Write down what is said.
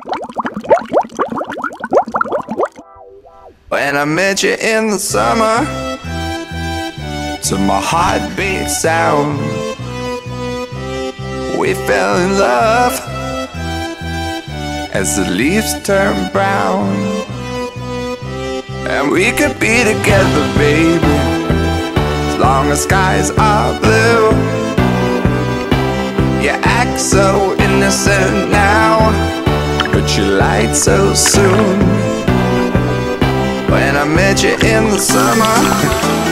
When I met you in the summer, to my heartbeat sound, we fell in love as the leaves turn brown. And we could be together, baby, as long as skies are blue. You act so innocent now, but you lied so soon. When I met you in the summer,